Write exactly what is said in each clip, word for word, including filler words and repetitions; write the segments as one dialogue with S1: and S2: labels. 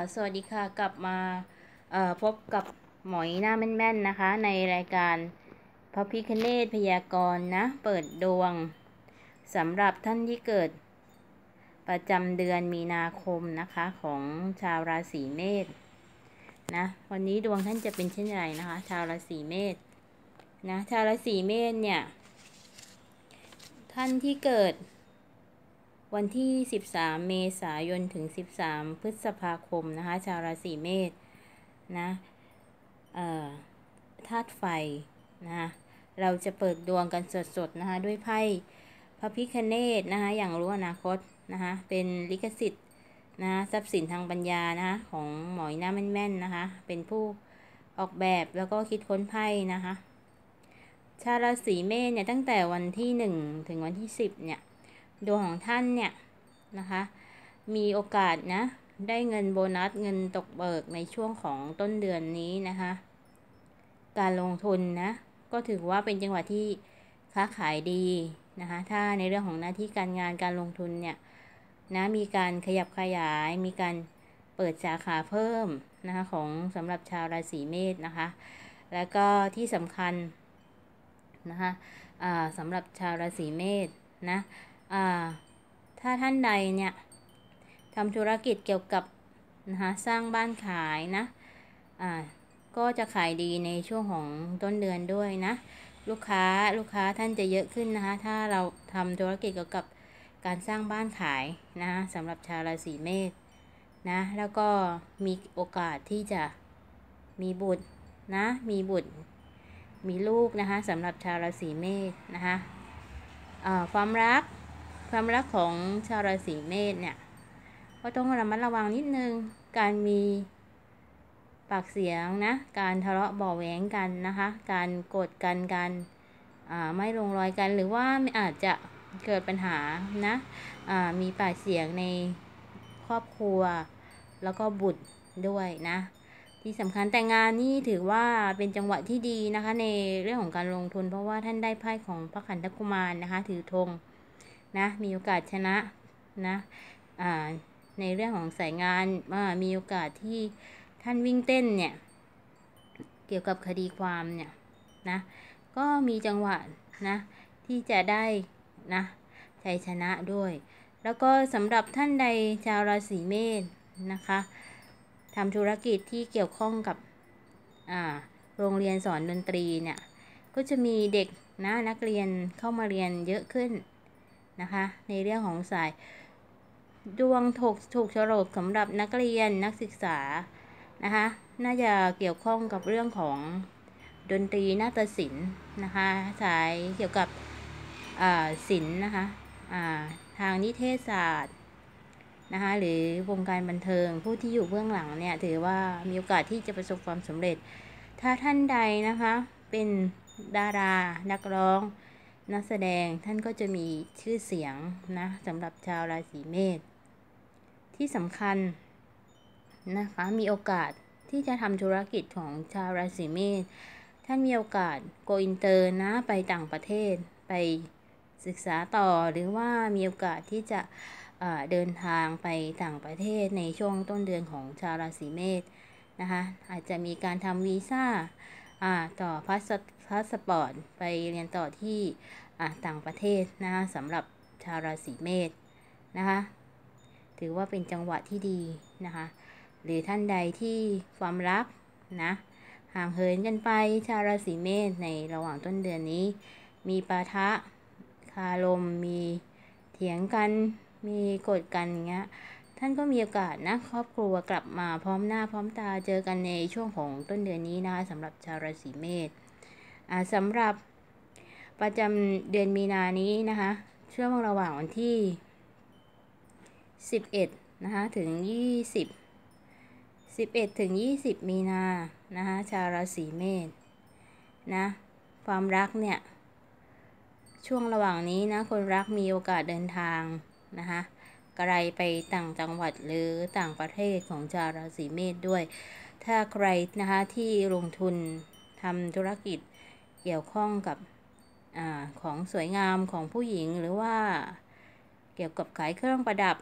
S1: สวัสดีค่ะกลับมาพบกับหมอยหน้าแม่นๆนะคะในรายการพระพิฆเนศพยากรณ์นะเปิดดวงสำหรับท่านที่เกิดประจำเดือนมีนาคมนะคะของชาวราศีเมษนะวันนี้ดวงท่านจะเป็นเช่นไรนะคะชาวราศีเมษนะชาวราศีเมษเนี่ยท่านที่เกิดวันที่สิบสามเมษายนถึงสิบสามพฤษภาคมนะคะชาวราศีเมษนะเอ่อธาตุไฟนะเราจะเปิดดวงกันสดๆนะคะด้วยไพ่พระพิฆเนศนะคะอย่างรู้อนาคตนะคะเป็นลิขสิทธิ์นะทรัพย์สินทางปัญญานะคะของหมอยหน้าแม่นๆนะคะเป็นผู้ออกแบบแล้วก็คิดค้นไพ่นะคะชาวราศีเมษเนี่ยตั้งแต่วันที่หนึ่งถึงวันที่สิบเนี่ยดวงของท่านเนี่ยนะคะมีโอกาสนะได้เงินโบนัสเงินตกเบิกในช่วงของต้นเดือนนี้นะคะการลงทุนนะก็ถือว่าเป็นจังหวะที่ค้าขายดีนะคะถ้าในเรื่องของหน้าที่การงานการลงทุนเนี่ยนะมีการขยับขยายมีการเปิดสาขาเพิ่มนะคะของสำหรับชาวราศีเมษนะคะแล้วก็ที่สำคัญนะคะสำหรับชาวราศีเมษนะถ้าท่านใดเนี่ยทำธุรกิจเกี่ยวกับนะคะสร้างบ้านขายนะอ่าก็จะขายดีในช่วงของต้นเดือนด้วยนะลูกค้าลูกค้าท่านจะเยอะขึ้นนะคะถ้าเราทำธุรกิจเกี่ยวกับการสร้างบ้านขายนะสำหรับชาวราศีเมษนะแล้วก็มีโอกาสที่จะมีบุตรนะมีบุตรมีลูกนะคะสำหรับชาวราศีเมษนะคะความรักความรักของชาวราศีเมษเนี่ยก็ต้องระมัดระวังนิดนึงการมีปากเสียงนะการทะเลาะเบาะแว้งกันนะคะการโกรธกันการไม่ลงรอยกันหรือว่าอาจจะเกิดปัญหานะมีปากเสียงในครอบครัวแล้วก็บุตรด้วยนะที่สำคัญแต่งานนี่ถือว่าเป็นจังหวะที่ดีนะคะในเรื่องของการลงทุนเพราะว่าท่านได้ไพ่ของพระขันธกุมารนะคะถือธงนะมีโอกาสชนะนะในเรื่องของสายงานมีโอกาสที่ท่านวิ่งเต้นเนี่ยเกี่ยวกับคดีความเนี่ยนะก็มีจังหวะนะที่จะได้นะชัยชนะด้วยแล้วก็สำหรับท่านใดชาวราศีเมษนะคะทำธุรกิจที่เกี่ยวข้องกับอ่าโรงเรียนสอนดนตรีเนี่ยก็จะมีเด็กนะนักเรียนเข้ามาเรียนเยอะขึ้นนะคะในเรื่องของสายดวงถูกถูกโฉลกสำหรับนักเรียนนักศึกษานะคะน่าจะเกี่ยวข้องกับเรื่องของดนตรีนาฏศิลป์นะคะสายเกี่ยวกับศิลป์นะคะทางนิเทศศาสตร์นะคะหรือวงการบันเทิงผู้ที่อยู่เบื้องหลังเนี่ยถือว่ามีโอกาสที่จะประสบความสำเร็จถ้าท่านใดนะคะเป็นดารานักร้องนักแสดงท่านก็จะมีชื่อเสียงนะสำหรับชาวราศีเมษที่สำคัญนะคะมีโอกาสที่จะทำธุรกิจของชาวราศีเมษท่านมีโอกาสโกอินเตอร์นะไปต่างประเทศไปศึกษาต่อหรือว่ามีโอกาสที่จะเดินทางไปต่างประเทศในช่วงต้นเดือนของชาวราศีเมษนะคะอาจจะมีการทำวีซ่าต่อพาสพาสปอร์ตไปเรียนต่อที่ต่างประเทศนะคะสำหรับชาวราศีเมษนะคะถือว่าเป็นจังหวะที่ดีนะคะหรือท่านใดที่ความรักนะห่างเหินกันไปชาวราศีเมษในระหว่างต้นเดือนนี้มีปะทะคารมมีเถียงกันมีโกรธกันอย่างเงี้ยท่านก็มีโอกาสนะครอบครัวกลับมาพร้อมหน้าพร้อมตาเจอกันในช่วงของต้นเดือนนี้นะคะสำหรับชาวราศีเมษอ่าสำหรับประจำเดือนมีนานี้นะคะช่วงระหว่างวันที่สิบเอ็ดนะคะถึงยี่สิบ สิบเอ็ดถึงยี่สิบมีนานะคะชาวราศีเมษนะความรักเนี่ยช่วงระหว่างนี้นะคนรักมีโอกาสเดินทางนะคะไกลไปต่างจังหวัดหรือต่างประเทศของชาวราศีเมษด้วยถ้าใครนะคะที่ลงทุนทำธุรกิจเกี่ยวข้องกับอ่าของสวยงามของผู้หญิงหรือว่าเกี่ยวกับขายเครื่องประดับ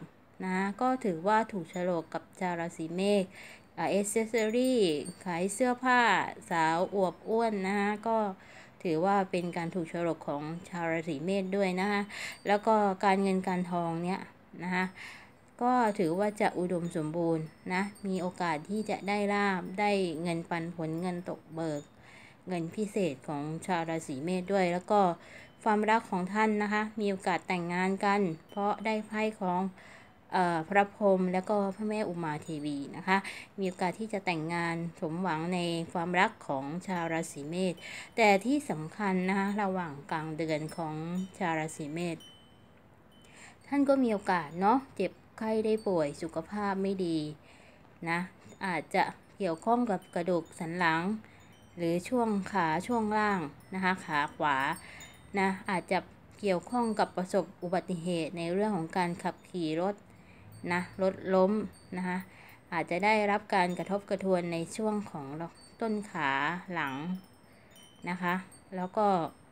S1: นะก็ถือว่าถูกโฉลกกับชาวราศีเมษเอเซสซอรี่ขายเสื้อผ้าสาวอวบอ้วนนะคะก็ถือว่าเป็นการถูกโฉลกของชาวราศีเมษด้วยนะคะแล้วก็การเงินการทองเนี้ยนะคะก็ถือว่าจะอุดมสมบูรณ์นะมีโอกาสที่จะได้ลาภได้เงินปันผลเงินตกเบิกเงินพิเศษของชาวราศีเมษด้วยแล้วก็ความรักของท่านนะคะมีโอกาสแต่งงานกันเพราะได้ไพ่ของพระพรหมและก็พระแม่อุมาเทวีนะคะมีโอกาสที่จะแต่งงานสมหวังในความรักของชาวราศีเมษแต่ที่สำคัญนะคะระหว่างกลางเดือนของชาวราศีเมษท่านก็มีโอกาสเนาะเจ็บไข้ได้ป่วยสุขภาพไม่ดีนะอาจจะเกี่ยวข้องกับกระดูกสันหลังหรือช่วงขาช่วงล่างนะคะขาขวานะอาจจะเกี่ยวข้องกับประสบอุบัติเหตุในเรื่องของการขับขี่รถนะรถล้มนะคะอาจจะได้รับการกระทบกระทวนในช่วงของต้นขาหลังนะคะแล้วก็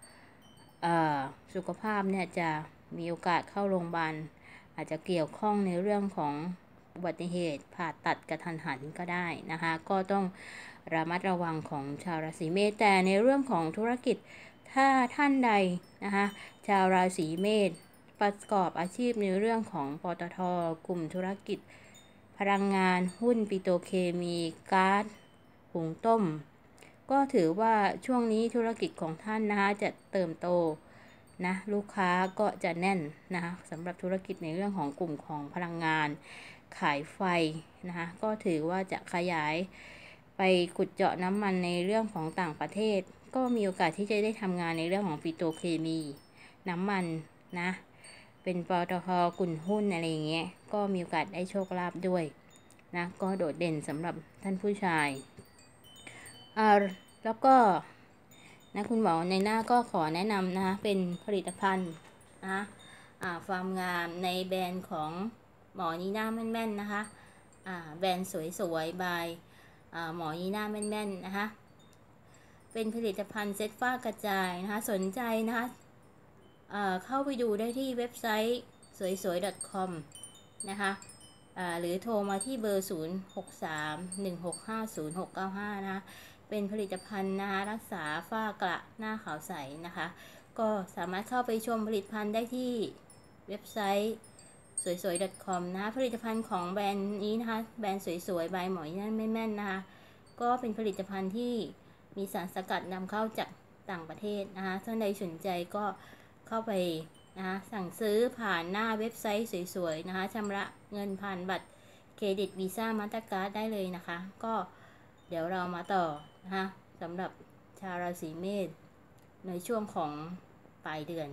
S1: สุขภาพเนี่ยจะมีโอกาสเข้าโรงพยาบาลอาจจะเกี่ยวข้องในเรื่องของอุบัติเหตุผ่าตัดกระทันหันก็ได้นะคะก็ต้องระมัดระวังของชาวราศีเมษแต่ในเรื่องของธุรกิจถ้าท่านใดนะคะชาวราศีเมษประกอบอาชีพในเรื่องของปตท.กลุ่มธุรกิจพลังงานหุ้นปิโตรเคมีก๊าซหุงต้มก็ถือว่าช่วงนี้ธุรกิจของท่านนะคะจะเติบโตนะลูกค้าก็จะแน่นนะคะสำหรับธุรกิจในเรื่องของกลุ่มของพลังงานขายไฟนะคะก็ถือว่าจะขยายไปขุดเจาะน้ำมันในเรื่องของต่างประเทศก็มีโอกาสที่จะได้ทำงานในเรื่องของปิโตรเคมีน้ำมันนะเป็นปตท.กลุ่มหุ้นอะไรอย่างเงี้ยก็มีโอกาสได้โชคลาภด้วยนะก็โดดเด่นสำหรับท่านผู้ชายอ่าแล้วก็นะคุณหมอในหน้าก็ขอแนะนำนะคะเป็นผลิตภัณฑ์นะอ่าความงามในแบรนด์ของหมอนีน่าแม่นๆนะคะอ่าแบรนด์สวยๆบายอ่าหมอนีน่าแม่นๆนะคะเป็นผลิตภัณฑ์เซ็ตฝ้ากระจายนะคะสนใจนะคะเอ่อเข้าไปดูได้ที่เว็บไซต์สวยๆ .com นะคะอ่าหรือโทรมาที่เบอร์ศูนย์ หก สาม หนึ่ง หก ห้า ศูนย์ หก เก้า ห้านะคะเป็นผลิตภัณฑ์นะคะรักษาฝ้ากระหน้าขาวใสนะคะก็สามารถเข้าไปชมผลิตภัณฑ์ได้ที่เว็บไซต์สวยๆ .com นะคะผลิตภัณฑ์ของแบรนด์นี้นะคะแบรนด์สวยๆ บายหมอนี่นั่นแม่นๆนะคะก็เป็นผลิตภัณฑ์ที่มีสารสกัดนำเข้าจากต่างประเทศนะคะท่านใดสนใจก็เข้าไปนะคะสั่งซื้อผ่านหน้าเว็บไซต์สวยๆนะคะชำระเงินผ่านบัตรเครดิตวีซ่ามาสเตอร์การ์ดได้เลยนะคะก็เดี๋ยวเรามาต่อนะคะสำหรับชาวราศีเมษในช่วงของปลายเดือน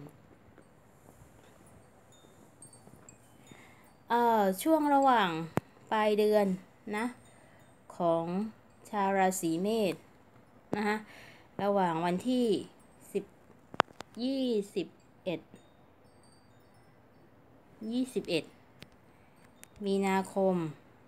S1: เอ่อช่วงระหว่างปลายเดือนนะของชาวราศีเมษนะคะระหว่างวันที่สิบ ยี่สิบเอ็ด ยี่สิบเอ็ดมีนาคม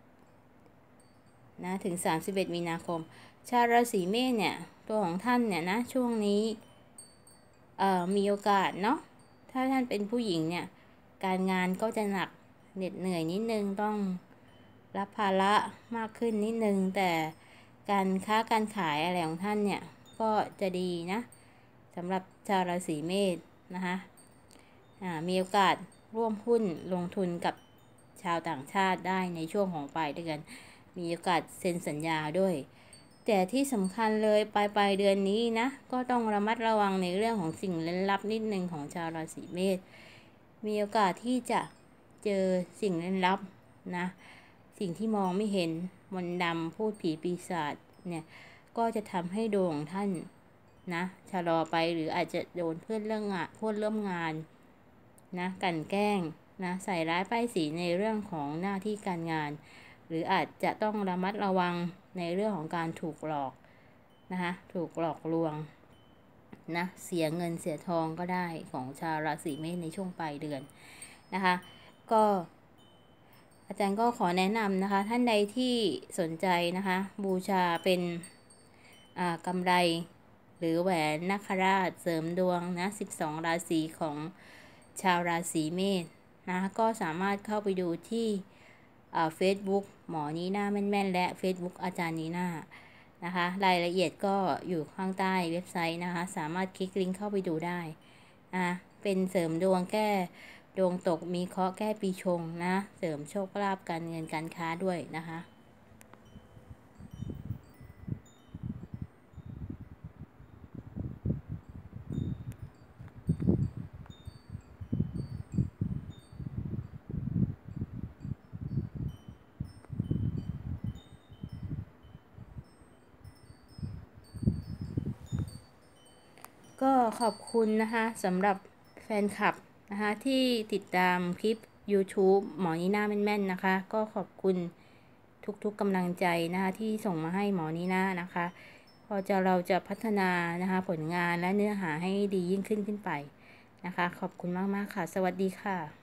S1: นะถึงสามสิบเอ็ดมีนาคมชาวราศีเมษเนี่ยตัวของท่านเนี่ยนะช่วงนี้เอ่อมีโอกาสเนาะถ้าท่านเป็นผู้หญิงเนี่ยการงานก็จะหนักเหน็ดเหนื่อยนิดนึงต้องรับภาระมากขึ้นนิดนึงแต่การค้าการขายอะไรของท่านเนี่ยก็จะดีนะสำหรับชาวราศีเมษนะคะมีโอกาสร่วมหุ้นลงทุนกับชาวต่างชาติได้ในช่วงของปลายเดือนมีโอกาสเซ็นสัญญาด้วยแต่ที่สำคัญเลยปลายปลายเดือนนี้นะก็ต้องระมัดระวังในเรื่องของสิ่งลึกลับนิดนึงของชาวราศีเมษมีโอกาสที่จะเจอสิ่งลึกลับนะสิ่งที่มองไม่เห็นมนต์ดำพูดผีปีศาจเนี่ยก็จะทำให้ดวงของท่านนะชะลอไปหรืออาจจะโดนเพื่อนเรื่องงานเพื่อนร่วมงานนะกันแกล้งนะใส่ร้ายป้ายสีในเรื่องของหน้าที่การงานหรืออาจจะต้องระมัดระวังในเรื่องของการถูกหลอกนะคะถูกหลอกลวงนะเสียเงินเสียทองก็ได้ของชาวราศีเมษในช่วงปลายเดือนนะคะก็อาจารย์ก็ขอแนะนำนะคะท่านใดที่สนใจนะคะบูชาเป็นกำไรหรือแหวนนาคราชเสริมดวงนะสิบสองราศีของชาวราศีเมษนะก็สามารถเข้าไปดูที่เฟซบุ๊กหมอนีน่าแม่นๆและ Facebook อาจารย์นีน่านะคะรายละเอียดก็อยู่ข้างใต้เว็บไซต์นะคะสามารถคลิกลิงก์เข้าไปดูได้นะเป็นเสริมดวงแก้ดวงตกมีเคราะห์แก้ปีชงนะเสริมโชคลาภการเงินการค้าด้วยนะคะก็ขอบคุณนะคะสำหรับแฟนคลับนะคะที่ติดตามคลิป YouTube หมอนีน่าแม่นๆนะคะก็ขอบคุณทุกๆกำลังใจนะคะที่ส่งมาให้หมอนีน่านะคะพอจะเราจะพัฒนานะคะผลงานและเนื้อหาให้ดียิ่งขึ้นขึ้นไปนะคะขอบคุณมากๆค่ะสวัสดีค่ะ